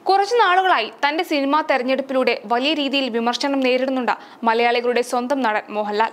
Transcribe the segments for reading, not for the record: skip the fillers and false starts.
കുറച്ചു നാളുകളായി തന്റെ സിനിമാ തെരഞ്ഞെടുപ്പിലൂടെ വലിയ രീതിയിൽ വിമർശനം നേരിടുന്നുണ്ട് മലയാളികളുടെ സ്വന്തം നടൻ മോഹൻലാൽ.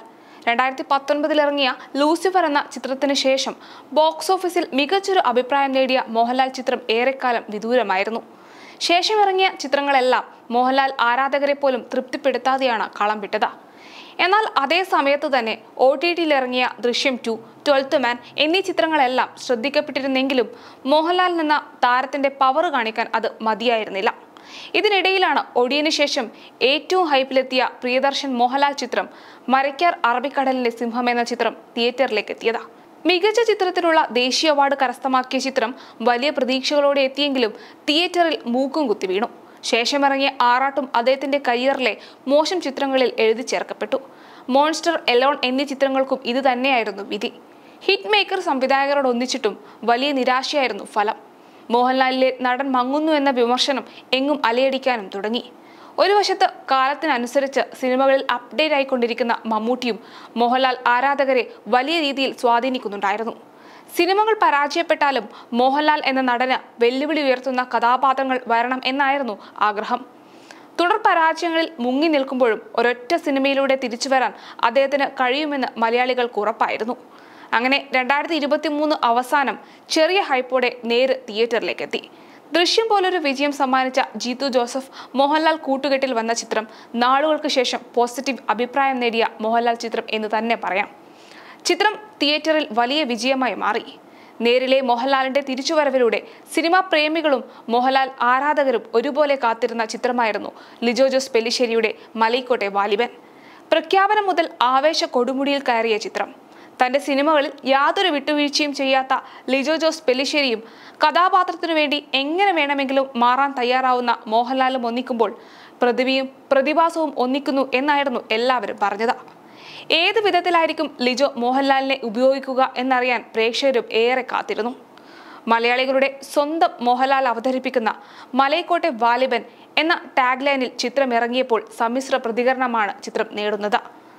2019 ഇറങ്ങിയ ലൂസിഫർ എന്ന ചിത്രത്തിന് ശേഷം ബോക്സ് ഓഫീസിൽ മികച്ചൊരു അഭിപ്രായം നേടിയ മോഹൻലാൽ ചിത്രം ഏറെക്കാലം വിദൂരമായിരുന്നു. ശേഷം ഇറങ്ങിയ ചിത്രങ്ങളെല്ലാം മോഹൻലാൽ ആരാധകരെ പോലും തൃപ്തിപ്പെടുത്താതെയാണ് കളം വിട്ടത്. എന്നാൽ അതേ സമയത്ത് തന്നെ OTTയിൽ ഇറങ്ങിയ ദൃശ്യം 2, 12th മാൻ എന്നീ ചിത്രങ്ങളെല്ലാം ശ്രദ്ധിക്കപ്പെട്ടിരുന്നെങ്കിലും മോഹൻലാൽ എന്ന താരത്തിന്റെ പവർ കാണിക്കാൻ അത് മതിയായിരുന്നില്ല. ഇതിനിടയിലാണ് ഒടിയന് ശേഷം ഏറ്റവും ഹൈപ്പിലെത്തിയ പ്രിയദർശൻ മോഹൻലാൽ ചിത്രം മരയ്ക്കാർ അറബിക്കടലിന്റെ സിംഹം എന്ന ചിത്രം തിയേറ്ററിലേക്ക് എത്തിയത്. മികച്ച ചിത്രത്തിനുള്ള ദേശീയ അവാർഡ് കരസ്ഥമാക്കിയ ചിത്രം വലിയ പ്രതീക്ഷകളോടെ എത്തിയെങ്കിലും തിയേറ്ററിൽ മൂക്കും കുത്തി വീണു. ശേഷമിറങ്ങിയ ആറാട്ടും അദ്ദേഹത്തിന്റെ കരിയറിലെ മോശം ചിത്രങ്ങളിൽ എഴുതി ചേർക്കപ്പെട്ടു. മോൺസ്റ്റർ, എലോൺ എന്നീ ചിത്രങ്ങൾക്കും ഇത് തന്നെയായിരുന്നു വിധി. ഹിറ്റ് മേക്കർ സംവിധായകരോടൊന്നിച്ചിട്ടും വലിയ നിരാശയായിരുന്നു ഫലം. മോഹൻലാലിലെ നടൻ മങ്ങുന്നു എന്ന വിമർശനം എങ്ങും അലയടിക്കാനും തുടങ്ങി. ഒരു വശത്ത് കാലത്തിനനുസരിച്ച് സിനിമകളിൽ അപ്ഡേറ്റ് ആയിക്കൊണ്ടിരിക്കുന്ന മമ്മൂട്ടിയും മോഹൻലാൽ ആരാധകരെ വലിയ രീതിയിൽ സ്വാധീനിക്കുന്നുണ്ടായിരുന്നു. സിനിമകൾ പരാജയപ്പെട്ടാലും മോഹൻലാൽ എന്ന നടന് വെല്ലുവിളി ഉയർത്തുന്ന കഥാപാത്രങ്ങൾ വരണം എന്നായിരുന്നു ആഗ്രഹം. തുടർ പരാജയങ്ങളിൽ മുങ്ങി നിൽക്കുമ്പോഴും ഒരൊറ്റ സിനിമയിലൂടെ തിരിച്ചു വരാൻ അദ്ദേഹത്തിന് കഴിയുമെന്ന് മലയാളികൾക്ക് ഉറപ്പായിരുന്നു. അങ്ങനെ 2023 അവസാനം ചെറിയ ഹൈപ്പോടെ നേര് തിയേറ്ററിലേക്ക് എത്തി. ദൃശ്യം പോലൊരു വിജയം സമ്മാനിച്ച ജീത്തു ജോസഫ് മോഹൻലാൽ കൂട്ടുകെട്ടിൽ വന്ന ചിത്രം നാളുകൾക്ക് ശേഷം പോസിറ്റീവ് അഭിപ്രായം നേടിയ മോഹൻലാൽ ചിത്രം എന്ന് തന്നെ പറയാം. ചിത്രം തിയേറ്ററിൽ വലിയ വിജയമായി മാറി. നേരിലെ മോഹൻലാലിന്റെ തിരിച്ചുവരവിലൂടെ സിനിമാ പ്രേമികളും മോഹൻലാൽ ആരാധകരും ഒരുപോലെ കാത്തിരുന്ന ചിത്രമായിരുന്നു ലിജോ ജോസ് പെല്ലിശ്ശേരിയുടെ മലൈക്കോട്ടെ വാലിബൻ. പ്രഖ്യാപനം മുതൽ ആവേശ കൊടുമുടിയിൽ കയറിയ ചിത്രം. തന്റെ സിനിമകളിൽ യാതൊരു വിട്ടുവീഴ്ചയും ചെയ്യാത്ത ലിജോ ജോസ് പെല്ലിശ്ശേരിയും കഥാപാത്രത്തിനു വേണ്ടി എങ്ങനെ വേണമെങ്കിലും മാറാൻ തയ്യാറാവുന്ന മോഹൻലാലും ഒന്നിക്കുമ്പോൾ പ്രതിഭയും പ്രതിഭാസവും ഒന്നിക്കുന്നു എന്നായിരുന്നു എല്ലാവരും പറഞ്ഞത്. ഏത് വിധത്തിലായിരിക്കും ലിജോ മോഹൻലാലിനെ ഉപയോഗിക്കുക എന്നറിയാൻ പ്രേക്ഷകരും ഏറെ കാത്തിരുന്നു. മലയാളികളുടെ സ്വന്തം മോഹൻലാൽ അവതരിപ്പിക്കുന്ന മലൈക്കോട്ടെ വാലിബൻ എന്ന ടാഗ് ലൈനിൽ ചിത്രം ഇറങ്ങിയപ്പോൾ സമ്മിശ്ര പ്രതികരണമാണ് ചിത്രം നേടുന്നത്.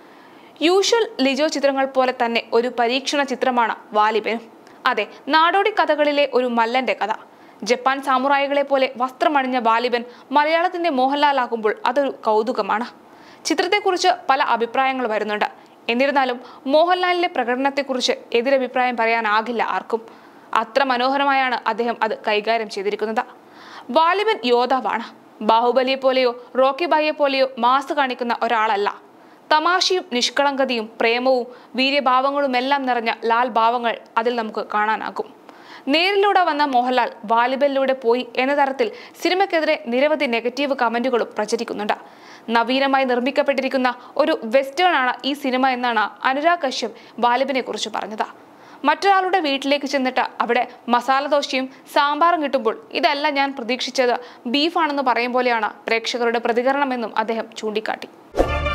യൂഷ്വൽ ലിജോ ചിത്രങ്ങൾ പോലെ തന്നെ ഒരു പരീക്ഷണ ചിത്രമാണ് വാലിബനും. അതെ, നാടോടി കഥകളിലെ ഒരു മല്ലന്റെ കഥ. ജപ്പാൻ സാമുറായികളെ പോലെ വസ്ത്രമണിഞ്ഞ വാലിബൻ മലയാളത്തിന്റെ മോഹൻലാലാകുമ്പോൾ അതൊരു കൗതുകമാണ്. ചിത്രത്തെക്കുറിച്ച് പല അഭിപ്രായങ്ങൾ വരുന്നുണ്ട്. എന്നിരുന്നാലും മോഹൻലാലിന്റെ പ്രകടനത്തെക്കുറിച്ച് എതിരഭിപ്രായം പറയാനാകില്ല ആർക്കും. അത്ര മനോഹരമായാണ് അദ്ദേഹം അത് കൈകാര്യം ചെയ്തിരിക്കുന്നത്. വാലിബൻ യോദ്ധാവാണ്. ബാഹുബലിയെ പോലെയോ റോക്കി ബായിയെ പോലെയോ മാസ് കാണിക്കുന്ന ഒരാളല്ല. തമാശയും നിഷ്കളങ്കതയും പ്രേമവും വീര്യഭാവങ്ങളുമെല്ലാം നിറഞ്ഞ ലാൽ ഭാവങ്ങൾ അതിൽ നമുക്ക് കാണാനാകും. നേരിലൂടെ വന്ന മോഹൻലാൽ വാലിബനിലൂടെ പോയി എന്ന തരത്തിൽ സിനിമയ്ക്കെതിരെ നിരവധി നെഗറ്റീവ് കമന്റുകളും പ്രചരിക്കുന്നുണ്ട്. നവീനമായി നിർമ്മിക്കപ്പെട്ടിരിക്കുന്ന ഒരു വെസ്റ്റേൺ ആണ് ഈ സിനിമ എന്നാണ് അനുരാഗ് കശ്യപ് വാലിബനെ കുറിച്ച് പറഞ്ഞത്. മറ്റൊരാളുടെ വീട്ടിലേക്ക് ചെന്നിട്ട് അവിടെ മസാല ദോശയും സാമ്പാറും കിട്ടുമ്പോൾ ഇതല്ല ഞാൻ പ്രതീക്ഷിച്ചത്, ബീഫാണെന്ന് പറയും പോലെയാണ് പ്രേക്ഷകരുടെ പ്രതികരണമെന്നും അദ്ദേഹം ചൂണ്ടിക്കാട്ടി.